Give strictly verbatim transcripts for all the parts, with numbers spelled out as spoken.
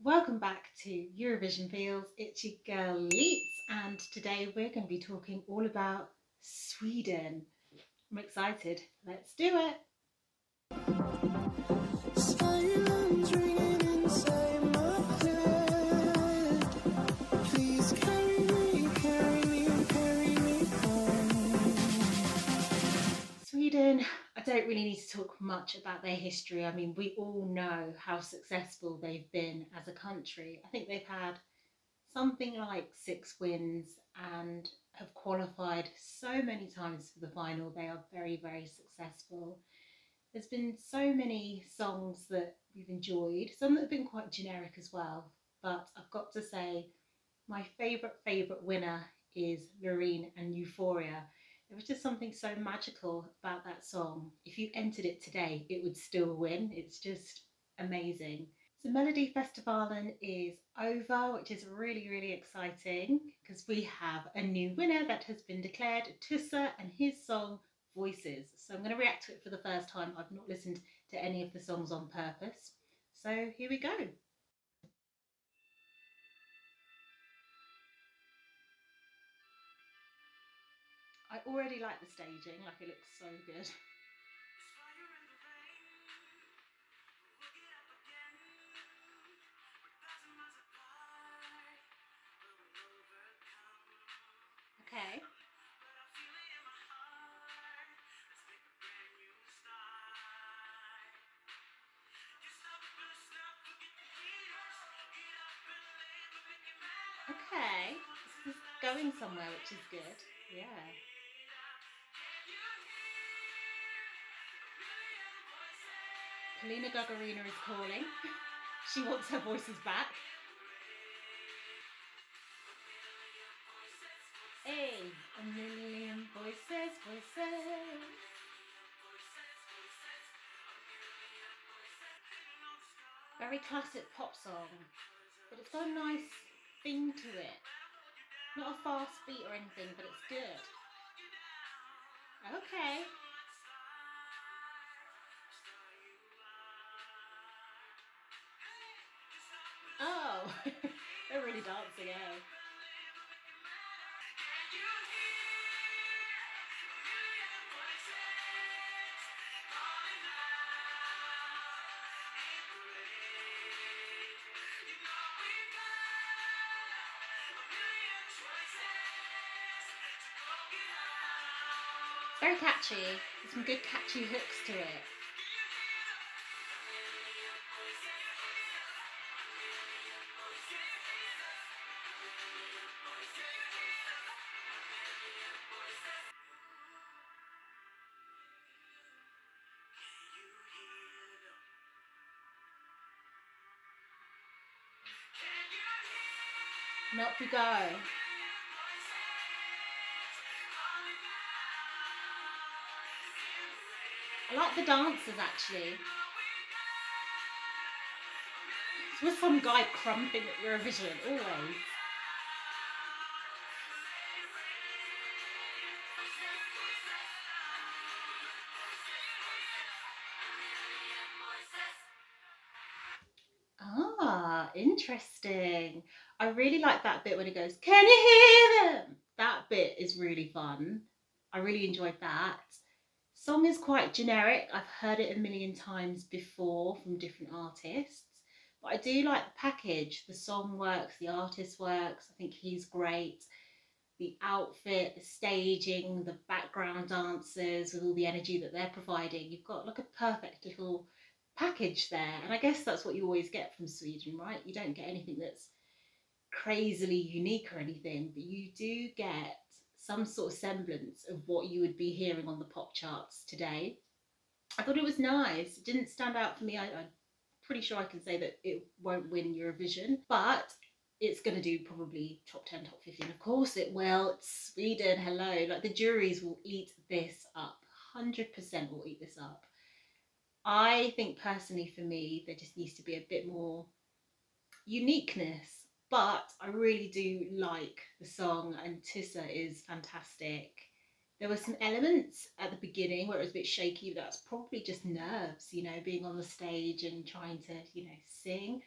Welcome back to Eurovision Feels. It's your girl Leets, and today we're going to be talking all about Sweden. I'm excited. Let's do it. Sweden, I don't really need to talk much about their history. I mean, we all know how successful they've been as a country. I think they've had something like six wins and have qualified so many times for the final. They are very, very successful. There's been so many songs that we've enjoyed, some that have been quite generic as well. But I've got to say, my favourite, favourite winner is Loreen and Euphoria. There was just something so magical about that song. If you entered it today, it would still win. It's just amazing. So Melodifestivalen is over, which is really, really exciting because we have a new winner that has been declared, Tusse and his song Voices. So I'm going to react to it for the first time. I've not listened to any of the songs on purpose. So here we go. I already like the staging, like it looks so good. Okay. Okay, this is going somewhere, which is good. Yeah. Polina Gagarina is calling. She wants her voices back. Hey, a million voices, voices. Very classic pop song, but it's got a nice thing to it. Not a fast beat or anything, but it's good. Okay. Oh, they're really dancing, eh? Very catchy. There's some good catchy hooks to it. And up we go. I like the dancers actually. It's with some guy crumping at Eurovision, always. Ah, interesting. I really like that bit when it goes, "Can you hear them?" That bit is really fun. I really enjoyed that. Song is quite generic. I've heard it a million times before from different artists, but I do like the package. The song works, the artist works. I think he's great. The outfit, the staging, the background dancers with all the energy that they're providing. You've got like a perfect little package there. And I guess that's what you always get from Sweden, right? You don't get anything that's crazily unique or anything, but you do get some sort of semblance of what you would be hearing on the pop charts today. I thought it was nice. It didn't stand out for me. I, I'm pretty sure I can say that it won't win Eurovision, but it's going to do probably top ten, top fifteen. Of course it will. It's Sweden, hello. Like the juries will eat this up. one hundred percent will eat this up. I think personally for me, there just needs to be a bit more uniqueness. But I really do like the song, and Tusse is fantastic. There were some elements at the beginning where it was a bit shaky, but that's probably just nerves, you know, being on the stage and trying to, you know, sing.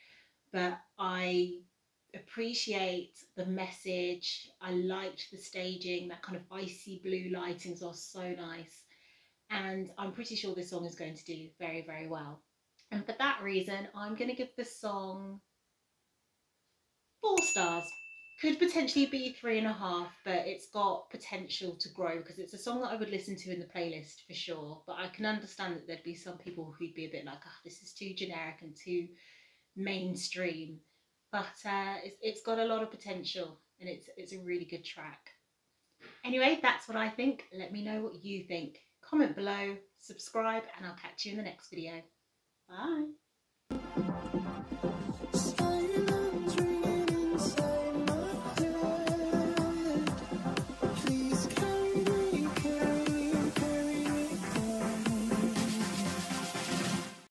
but I appreciate the message. I liked the staging, that kind of icy blue lightings are so nice. And I'm pretty sure this song is going to do very, very well. And for that reason, I'm going to give the song four stars. Could potentially be three and a half, but it's got potential to grow because it's a song that I would listen to in the playlist for sure. But I can understand that there'd be some people who'd be a bit like, ah, oh, this is too generic and too mainstream. But uh, it's, it's got a lot of potential and it's it's a really good track. Anyway, that's what I think. Let me know what you think. Comment below, subscribe, and I'll catch you in the next video.